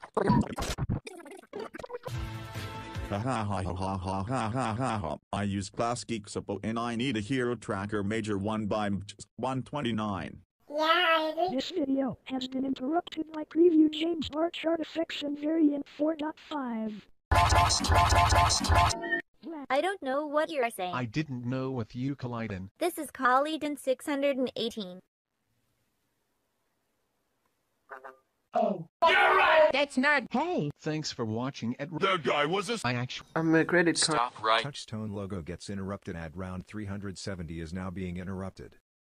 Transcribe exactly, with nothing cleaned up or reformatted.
Ha ha ha ha ha ha ha ha ha ha. I use Class Geek Support and I need a hero tracker major one by one twenty-nine. Yeah, this video has been interrupted by preview James Bart chart effects and variant four point five. I don't know what you're saying. I didn't know with you, Kalyden. This is Kalyden six hundred eighteen. Oh. You're right! That's not. Hey! Thanks for watching, Edward. That guy was a. I actually. I'm a credit card. Stop right. Touchstone logo gets interrupted at round three hundred seventy is now being interrupted.